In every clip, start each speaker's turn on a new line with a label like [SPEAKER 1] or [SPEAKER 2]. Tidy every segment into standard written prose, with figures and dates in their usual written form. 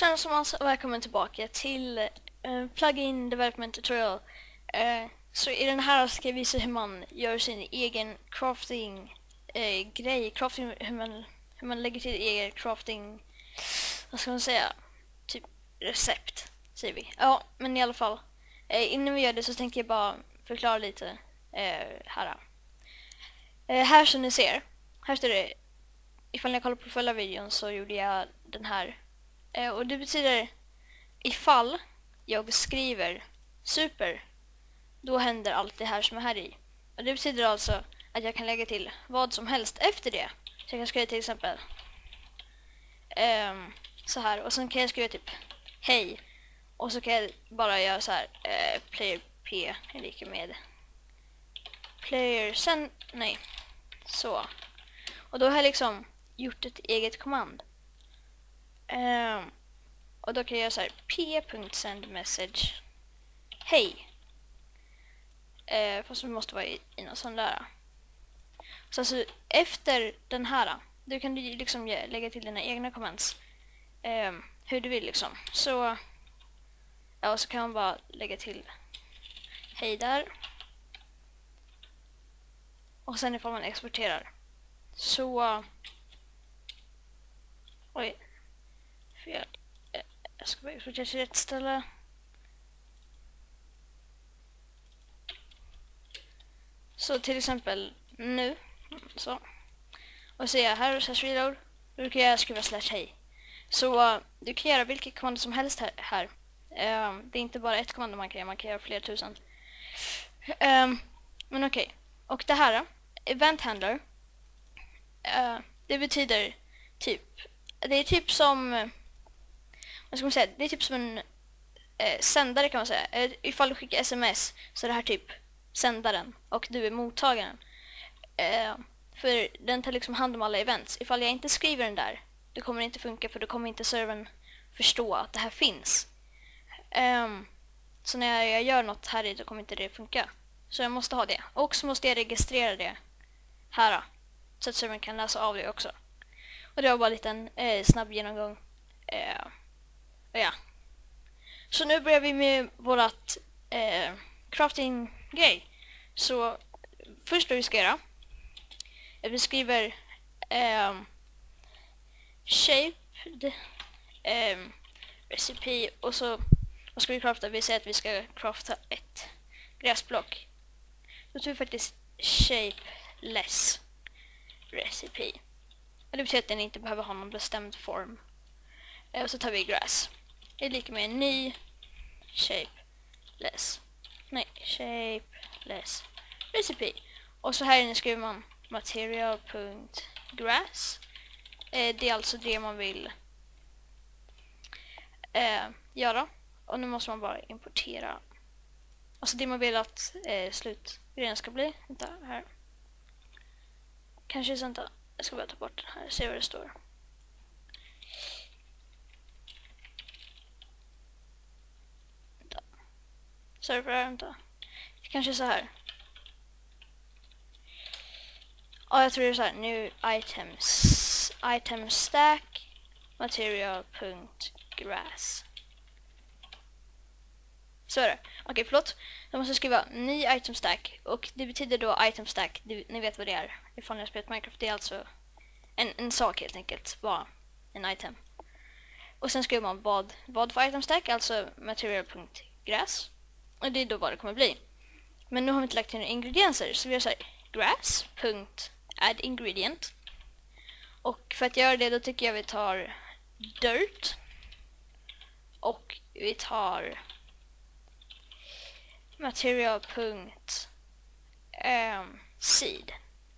[SPEAKER 1] Allesammans och välkommen tillbaka till Plugin Development Tutorial. Så i den här ska jag visa hur man gör sin egen crafting grej, hur man lägger till egen crafting, vad ska man säga, typ recept säger vi. Ja, men i alla fall innan vi gör det så tänker jag bara förklara lite här. Här som ni ser, här står det, ifall ni kollar på förra videon så gjorde jag den här. Och det betyder ifall jag skriver super, då händer allt det här som är här i. Och det betyder alltså att jag kan lägga till vad som helst efter det. Så jag kan skriva till exempel så här, och sen kan jag skriva typ hej. Och så kan jag bara göra så här player p är lika med player sen, nej, så. Och då har jag liksom gjort ett eget kommand. Och då kan jag göra så här p.sendMessage hej. Fast vi måste vara i någon sån där. Så alltså, efter den här då kan du liksom lägga till dina egna commands hur du vill liksom. Så ja, och så kan man bara lägga till hej där. Och sen ifall man exporterar så oj, fel. Jag ska bara exportera till rätt ställe. Så till exempel nu så. Och så jag här slash reload. Då kan jag skriva slash hej. Så du kan göra vilket kommando som helst här. Det är inte bara ett kommando man kan göra flera tusen. Men okej. Och det här event handler, det betyder typ, det är typ som, vad ska man säga, det är typ som en sändare kan man säga. Ifall du skickar sms så är det här typ sändaren och du är mottagaren. För den tar liksom hand om alla events. Ifall jag inte skriver den där, det kommer inte funka, för då kommer inte servern förstå att det här finns. Så när jag gör något här i, då kommer inte det funka. Så jag måste ha det. Och så måste jag registrera det här, så att servern kan läsa av det också. Och det var bara en liten snabb genomgång. Ja. Så nu börjar vi med vårat crafting-grej. Så först vad vi ska göra är att vi skriver shaped recipe, och så vad ska vi crafta? Vi säger att vi ska crafta ett gräsblock. Då tar vi faktiskt shapeless recipe. Och det betyder att den inte behöver ha någon bestämd form. Och så tar vi grass. Det är lika med en ny shapeless recipe. Och så här inne skriver man material.grass. Det är alltså det man vill göra. Och nu måste man bara importera. Alltså det man vill att slutgrejen ska bli. Vänta här. Kanske vänta. Jag ska bara ta bort den här. Se vad det står. Vänta. Server, vänta. Kanske så här. Ja, jag tror det är så här. Nu item stack material.grass. Så är det. Okej, förlåt. Jag måste skriva ny item stack. Och det betyder då item stack. Ni vet vad det är. Ifall ni har spelat Minecraft. Det är alltså en sak helt enkelt. Bara en item. Och sen skriver man vad för item stack. Alltså material.grass. Och det är då vad det kommer bli. Men nu har vi inte lagt till några ingredienser. Så vi gör så här. Grass.add ingredient. Och för att göra det då tycker jag vi tar dirt. Och vi tar material.seed.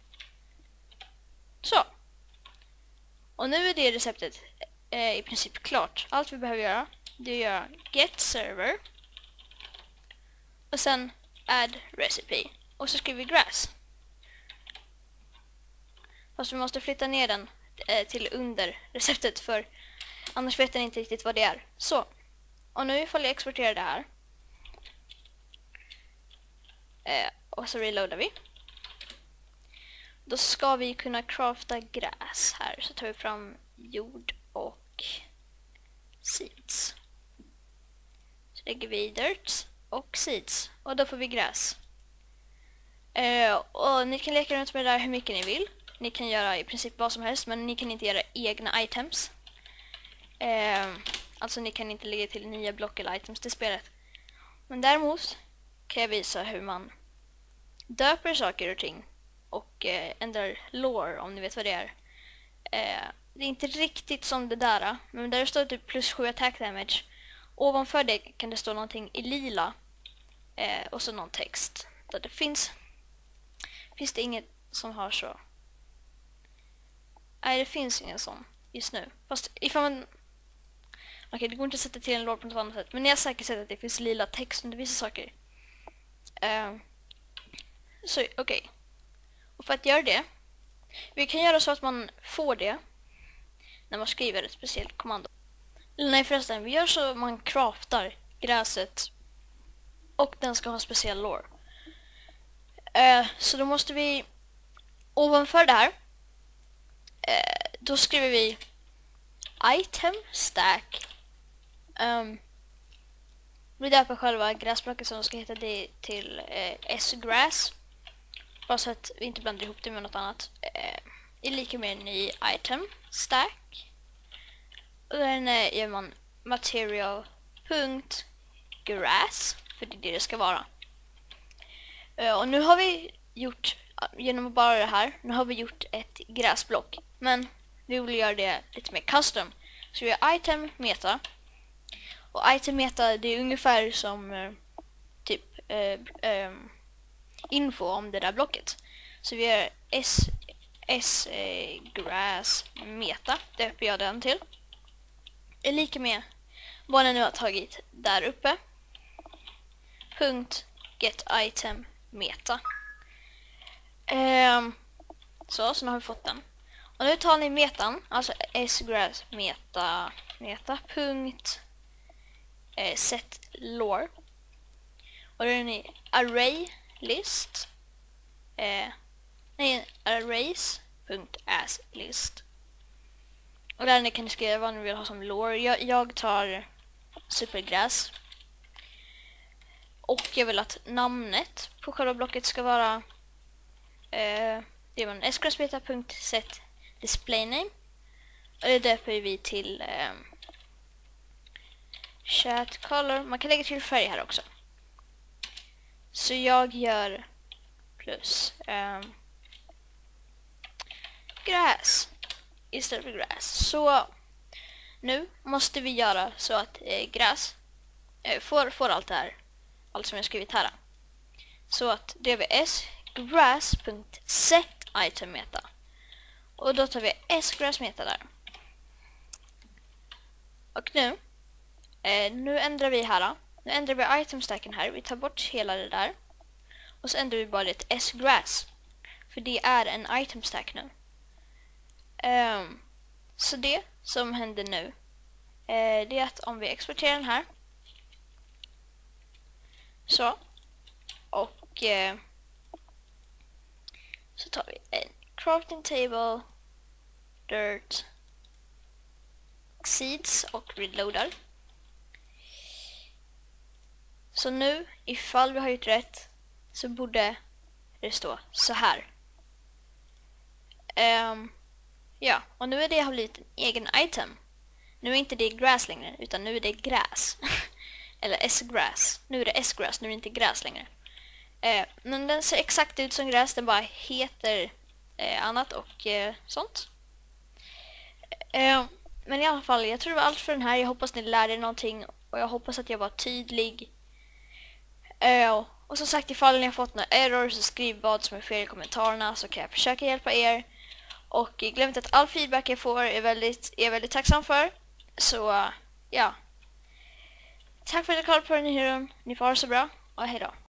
[SPEAKER 1] Så. Och nu är det receptet i princip klart. Allt vi behöver göra, det är att göra get server. Och sen add recipe. Och så skriver vi grass. Fast vi måste flytta ner den till under receptet, för annars vet den inte riktigt vad det är. Så. Och nu ifall jag exporterar det här. Och så reloadar vi. Då ska vi kunna crafta gräs här. Så tar vi fram jord och seeds. Så lägger vi dirt och seeds. Och då får vi gräs. Och ni kan leka runt med det där hur mycket ni vill. Ni kan göra i princip vad som helst, men ni kan inte göra egna items. Alltså ni kan inte lägga till nya block eller items till spelet. Men däremot kan jag visa hur man döper saker och ting och ändrar lore, om ni vet vad det är. Det är inte riktigt som det där, men där står typ +7 attack damage. Ovanför det kan det stå någonting i lila och så någon text. Där det finns det inget som har så. Nej, det finns ingen sån just nu. Fast ifall man... Okej, det går inte att sätta till en lore på något annat sätt. Men jag har säkert sett att det finns lila text under vissa saker. Så okej. Och för att göra det, vi kan göra så att man får det när man skriver ett speciellt kommando. Eller nej förresten, vi gör så att man craftar gräset och den ska ha speciell lore. Så då måste vi ovanför det här, då skriver vi item stack. Vi döper själva gräsblocket som ska heta det till s-grass. Bara så att vi inte blandar ihop det med något annat. Det är lika med en ny item stack. Och den gör man material.grass, för det är det ska vara. Och nu har vi gjort, genom bara det här, nu har vi gjort ett gräsblock. Men vi vill göra det lite mer custom. Så vi har item meta. Och item meta, det är ungefär som info om det där blocket. Så vi har s-grass meta, döper jag den till. Är lika med vad den nu har tagit där uppe. .get item meta. Så nu har vi fått den. Och nu tar ni metan, alltså s-grass meta set lore. Och då är ni array list arrays.aslist. Och där ni kan skriva vad ni vill ha som lore. Jag tar supergräs. Och jag vill att namnet på själva blocket ska vara det är en sgrassmeta.set display name. Och det döper vi till chat color. Man kan lägga till färg här också. Så jag gör plus gräs istället för gräs. Så nu måste vi göra så att gräs får allt det här, allt som jag skrivit här. Så att det är s-grass.set item meta. Och då tar vi s-grass meta där. Och nu ändrar vi här. Nu ändrar vi itemstacken här. Vi tar bort hela det där. Och så ändrar vi bara det till s-grass. För det är en itemstack nu. Så det som händer nu det är att om vi exporterar den här. Så. Och så tar vi en crafting table, dirt, seeds och reloadar. Så nu, ifall vi har gjort rätt, så borde det stå så här. Ja, och nu är det har blivit en egen item. Nu är inte det grass längre, utan nu är det gräs. Eller s-grass. Nu är det s-grass, nu är det inte gräs längre. Men den ser exakt ut som gräs, den bara heter annat och sånt. Men i alla fall, jag tror det var allt för den här. Jag hoppas ni lärde er någonting och jag hoppas att jag var tydlig. Och som sagt, ifall ni har fått några error så skriv vad som är fel i kommentarerna så kan jag försöka hjälpa er. Och glöm inte att all feedback jag får är väldigt tacksam för. Så ja. Tack för att ni kollade på den här videon. Ni får ha det så bra och hej då.